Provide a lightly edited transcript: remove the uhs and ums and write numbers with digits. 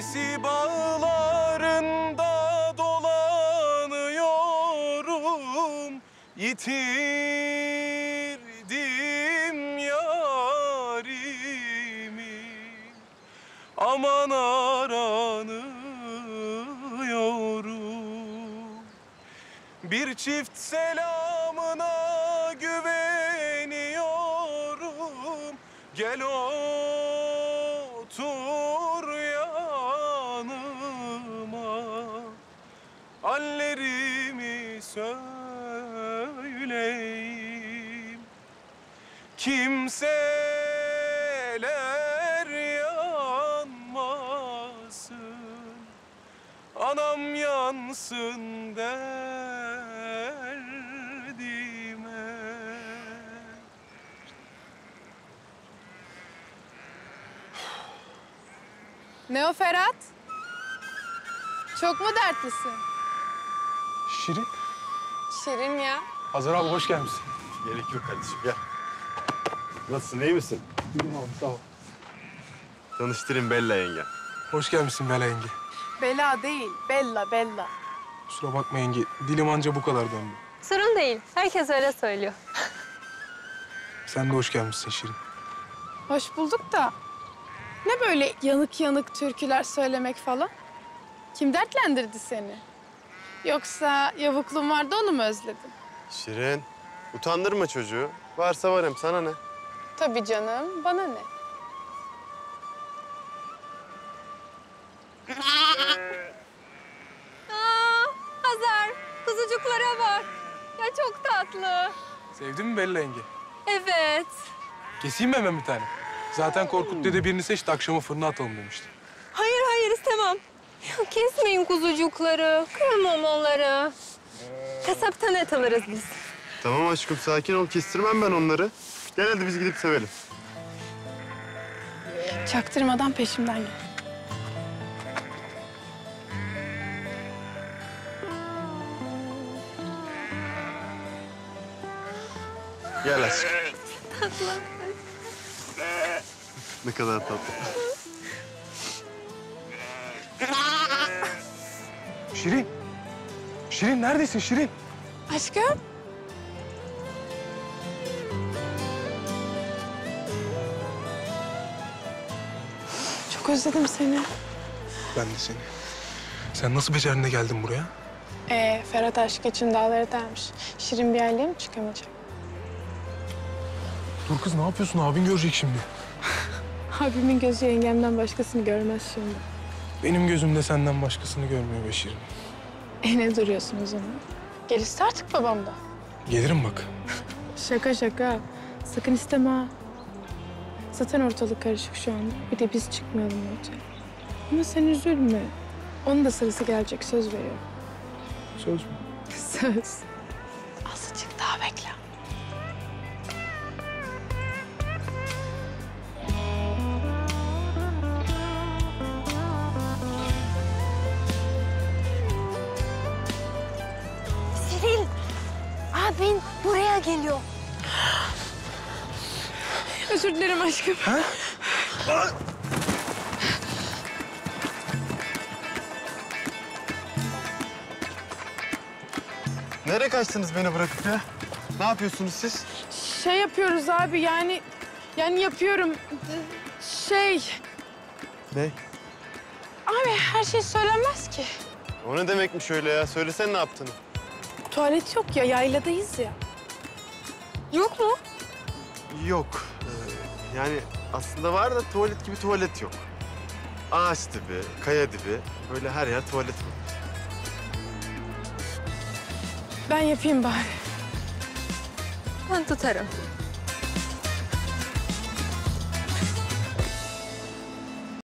Gölgesi bağlarında dolanıyorum. Yitirdim yarimi. Aman aranıyorum. Bir çift selamına güveniyorum. Gel otur yanıma. Hallerimi söyleyeyim. Kimseler yanmasın. Anam yansın derdime. Ne o Ferhat? Çok mu dertlisin? Şirin. Şirin ya. Hazır abi hoş gelmişsin. Gerek yok kardeşim, gel. Nasılsın, iyi misin? İyiyim abi sağ ol. Tanıştırayım, Bella yenge. Hoş gelmişsin Bela yenge. Bela değil, Bella, Bella. Kusura bakma yenge. Dilim anca bu kadar döndü. Sorun değil. Herkes öyle söylüyor. Sen de hoş gelmişsin Şirin. Hoş bulduk da ne böyle yanık yanık türküler söylemek falan? Kim dertlendirdi seni? Yoksa yavukluğun vardı onu mu özledin? Şirin, utandırma çocuğu. Varsa varım, sana ne? Tabii canım, bana ne? Aa, Hazar, kuzucuklara bak. Ya çok tatlı. Sevdin mi Bela yenge? Evet. Keseyim mi hemen bir tane? Zaten Korkut dede birini seçti, akşama fırına atalım demişti. Hayır, hayır istemem. Ya kesmeyin kuzucukları. Kırmam onları. Kasaptan et alırız biz. Tamam aşkım, sakin ol. Kestirmem ben onları. Gel hadi biz gidip sevelim. Çaktırmadan peşimden gel. Gel aşkım. Tatlı. Ne kadar tatlı. Şirin. Şirin neredesin Şirin? Aşkım. Çok özledim seni. Ben de seni. Sen nasıl becerdin de geldin buraya? Ferhat aşk için dağları dermiş. Şirin bir aileye mi çıkamayacak? Dur kız ne yapıyorsun? Abin görecek şimdi. Abimin gözü yengemden başkasını görmez şimdi. Benim gözümde senden başkasını görmüyor be Şirin. Ne duruyorsun o zaman? Gel iste artık babamda. Gelirim bak. Şaka şaka. Sakın isteme ha. Zaten ortalık karışık şu anda. Bir de biz çıkmayalım ortaya. Ama sen üzülme. Onun da sırası gelecek, söz veriyorum. Söz mü? Söz. Azıcık daha bekle. Siril, abin buraya geliyor. Özür dilerim aşkım. Ha? Nereye kaçtınız beni bırakıp ya? Ne yapıyorsunuz siz? Şey yapıyoruz abi yani yapıyorum. Şey Ne? abi her şey söylenmez ki. O ne demekmiş öyle ya? Söylesene ne yaptığını. Tuvalet yok ya, yayladayız ya. Yok mu? Yok. Yani aslında var da tuvalet gibi tuvalet yok. Ağaç dibi, kaya dibi, böyle her yer tuvalet var. Ben yapayım bari. Ben tutarım.